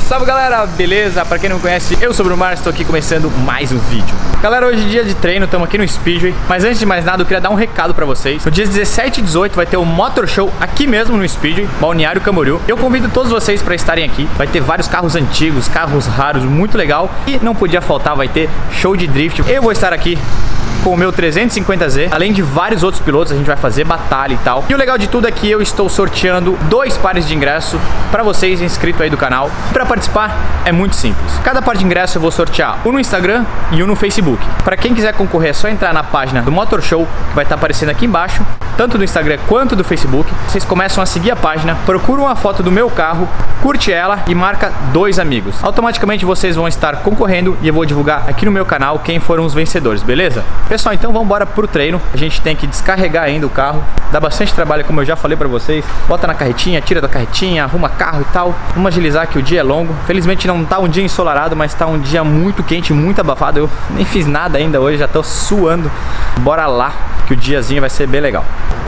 Salve galera, beleza? Pra quem não me conhece, eu sou o Bruno Mars, estou aqui começando mais um vídeo. Galera, hoje é dia de treino, estamos aqui no Speedway. Mas antes de mais nada, eu queria dar um recado pra vocês. No dia 17 e 18 vai ter o Motor Show aqui mesmo no Speedway, Balneário Camboriú. Eu convido todos vocês pra estarem aqui. Vai ter vários carros antigos, carros raros, muito legal. E não podia faltar, vai ter show de drift. Eu vou estar aqui com o meu 350Z, além de vários outros pilotos, a gente vai fazer batalha e tal. E o legal de tudo é que eu estou sorteando 2 pares de ingresso para vocês inscritos aí do canal. Para participar é muito simples. Cada par de ingresso eu vou sortear um no Instagram e um no Facebook. Para quem quiser concorrer é só entrar na página do Motor Show, que vai estar aparecendo aqui embaixo, tanto do Instagram quanto do Facebook. Vocês começam a seguir a página, procuram a foto do meu carro, curte ela e marca 2 amigos. Automaticamente vocês vão estar concorrendo e eu vou divulgar aqui no meu canal quem foram os vencedores, beleza? Pessoal, então vamos embora pro treino. A gente tem que descarregar ainda o carro. Dá bastante trabalho, como eu já falei pra vocês. Bota na carretinha, tira da carretinha, arruma carro e tal. Vamos agilizar que o dia é longo. Felizmente não tá um dia ensolarado, mas tá um dia muito quente, muito abafado. Eu nem fiz nada ainda hoje, já tô suando. Bora lá, que o diazinho vai ser bem legal.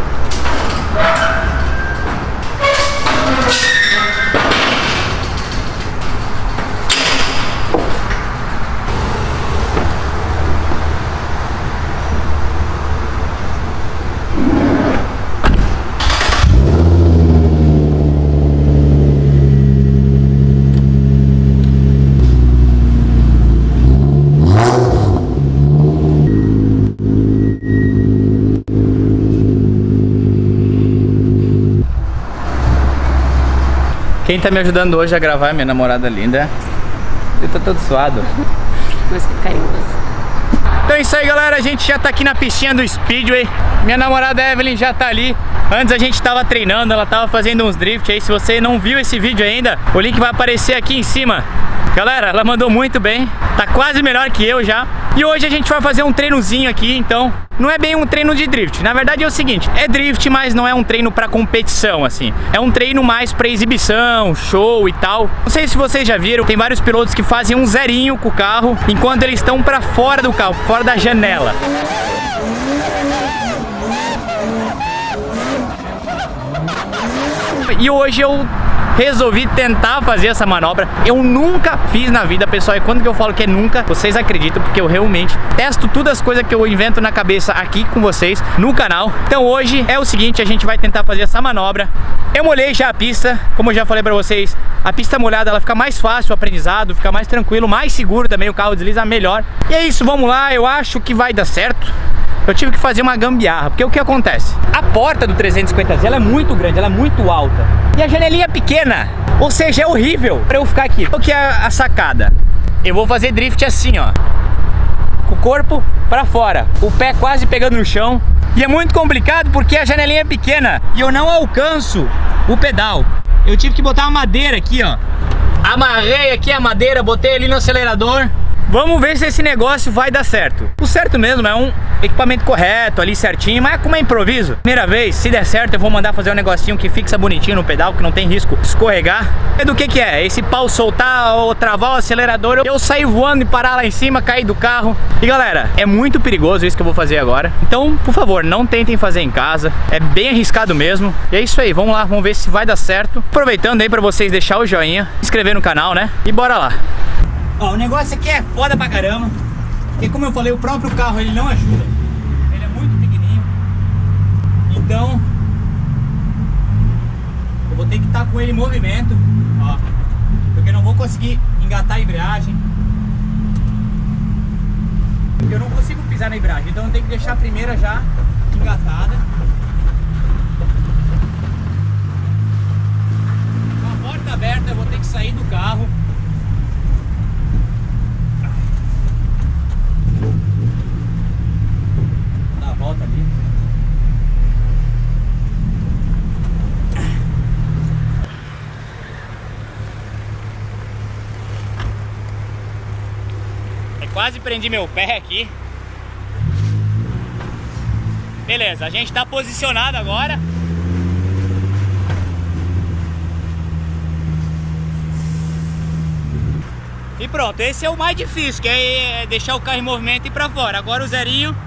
Quem tá me ajudando hoje a gravar é minha namorada linda. Eu tô todo suado. Mas que carinhoso. Então é isso aí, galera. A gente já tá aqui na pistinha do Speedway. Minha namorada Evelyn já tá ali. Antes a gente tava treinando, ela tava fazendo uns drift aí. Se você não viu esse vídeo ainda, o link vai aparecer aqui em cima. Galera, ela mandou muito bem. Tá quase melhor que eu já. E hoje a gente vai fazer um treinozinho aqui, então não é bem um treino de drift. Na verdade é o seguinte, é drift, mas não é um treino pra competição, assim. É um treino mais pra exibição, show e tal. Não sei se vocês já viram, tem vários pilotos que fazem um zerinho com o carro enquanto eles estão pra fora do carro, fora da janela. E hoje eu resolvi tentar fazer essa manobra. Eu nunca fiz na vida, pessoal. E quando que eu falo que é nunca, vocês acreditam, porque eu realmente testo todas as coisas que eu invento na cabeça aqui com vocês no canal. Então hoje é o seguinte, a gente vai tentar fazer essa manobra. Eu molhei já a pista, como eu já falei pra vocês, a pista molhada ela fica mais fácil o aprendizado, fica mais tranquilo, mais seguro também, o carro desliza melhor. E é isso, vamos lá, eu acho que vai dar certo. Eu tive que fazer uma gambiarra, porque o que acontece? A porta do 350Z ela é muito grande, ela é muito alta. E a janelinha é pequena, ou seja, é horrível pra eu ficar aqui. O que é a sacada? Eu vou fazer drift assim, ó, com o corpo pra fora, o pé quase pegando no chão. E é muito complicado porque a janelinha é pequena e eu não alcanço o pedal. Eu tive que botar uma madeira aqui, ó. Amarrei aqui a madeira, botei ali no acelerador. Vamos ver se esse negócio vai dar certo. O certo mesmo é um equipamento correto ali certinho, mas como é improviso, primeira vez, se der certo eu vou mandar fazer um negocinho que fixa bonitinho no pedal, que não tem risco de escorregar. E do que é? Esse pau soltar ou travar o acelerador, eu sair voando e parar lá em cima, cair do carro. E galera, é muito perigoso isso que eu vou fazer agora. Então, por favor, não tentem fazer em casa. É bem arriscado mesmo. E é isso aí, vamos lá, vamos ver se vai dar certo. Aproveitando aí pra vocês deixar o joinha, se inscrever no canal, né? E bora lá. Ó, o negócio aqui é foda pra caramba, porque como eu falei, o próprio carro ele não ajuda. Ele é muito pequenininho. Então eu vou ter que estar com ele em movimento, ó, porque eu não vou conseguir engatar a embreagem, porque eu não consigo pisar na embreagem. Então eu tenho que deixar a primeira já engatada. Com a porta aberta eu vou ter que sair do carro. Volta ali. Quase prendi meu pé aqui. Beleza, a gente tá posicionado agora. E pronto, esse é o mais difícil, que é deixar o carro em movimento e ir pra fora. Agora o zerinho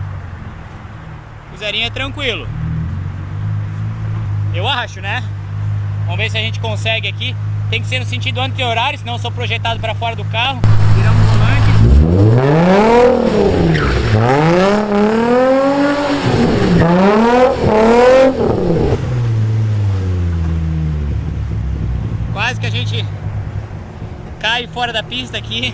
é tranquilo. Eu acho, né? Vamos ver se a gente consegue aqui. Tem que ser no sentido anti-horário, senão eu sou projetado para fora do carro. Viramos o volante. Quase que a gente cai fora da pista aqui.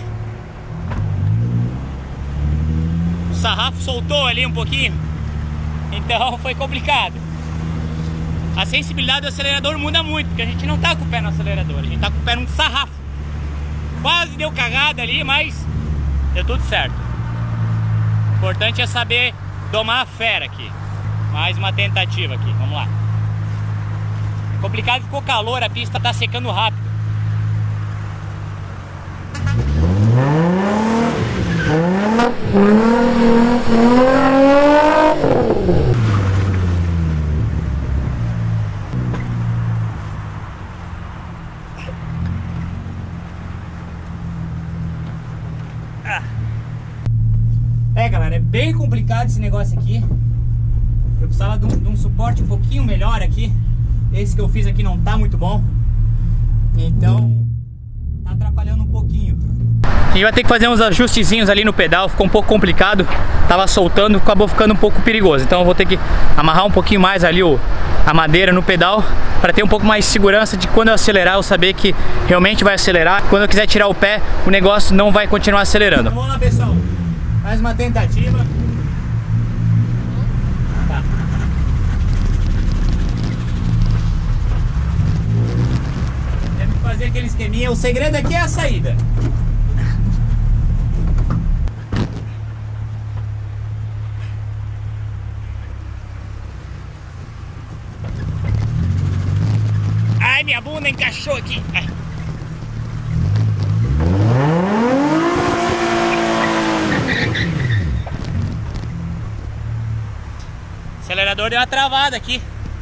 O sarrafo soltou ali um pouquinho, então foi complicado. A sensibilidade do acelerador muda muito, porque a gente não tá com o pé no acelerador, a gente tá com o pé num sarrafo. Quase deu cagada ali, mas deu tudo certo. O importante é saber domar a fera aqui. Mais uma tentativa aqui, vamos lá. É complicado, ficou calor, a pista tá secando rápido. É, galera, é bem complicado esse negócio aqui. Eu precisava de um suporte um pouquinho melhor aqui. Esse que eu fiz aqui não tá muito bom, então tá atrapalhando um pouquinho. A gente vai ter que fazer uns ajustezinhos ali no pedal. Ficou um pouco complicado, tava soltando, acabou ficando um pouco perigoso. Então eu vou ter que amarrar um pouquinho mais ali a madeira no pedal, para ter um pouco mais de segurança de quando eu acelerar, eu saber que realmente vai acelerar. Quando eu quiser tirar o pé, o negócio não vai continuar acelerando. Vamos lá, pessoal, mais uma tentativa. Tá. Temos que fazer aquele esqueminha. O segredo aqui é a saída. Ai, minha bunda encaixou aqui. Ai. O acelerador deu uma travada aqui.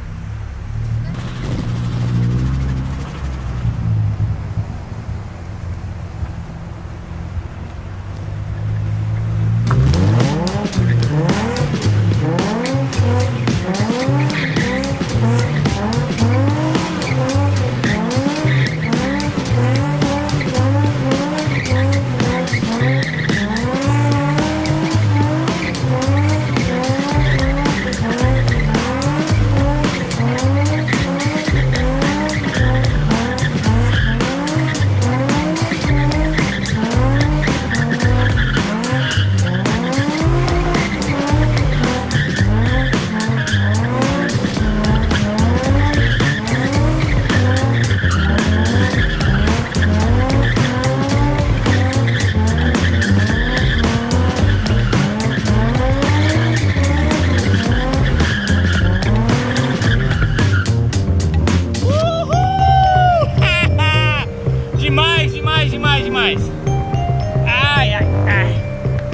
Demais. Ai, ai, ai.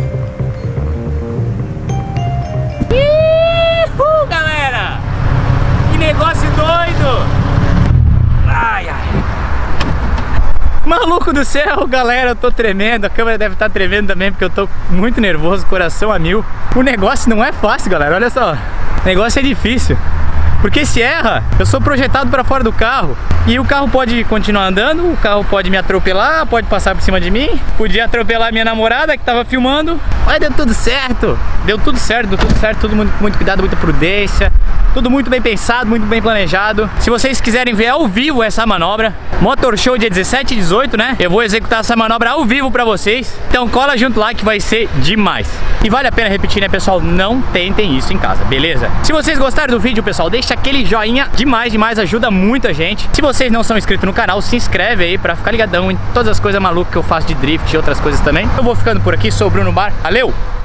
Galera! Que negócio doido! Ai, ai. Maluco do céu, galera, eu tô tremendo. A câmera deve estar tremendo também, porque eu tô muito nervoso, coração a mil. O negócio não é fácil, galera, olha só. O negócio é difícil. Porque se erra, eu sou projetado para fora do carro e o carro pode continuar andando, o carro pode me atropelar, pode passar por cima de mim, podia atropelar minha namorada que tava filmando, mas deu tudo certo, todo mundo com muito cuidado, muita prudência, tudo muito bem pensado, muito bem planejado. Se vocês quiserem ver ao vivo essa manobra, Motor Show dia 17 e 18, né? Eu vou executar essa manobra ao vivo pra vocês, então cola junto lá que vai ser demais. E vale a pena repetir, né, pessoal? Não tentem isso em casa, beleza? Se vocês gostaram do vídeo, pessoal, deixa aquele joinha demais, ajuda muita gente. Se vocês não são inscritos no canal, se inscreve aí pra ficar ligadão em todas as coisas malucas que eu faço de drift e outras coisas também. Eu vou ficando por aqui, sou o Bruno Bar, valeu!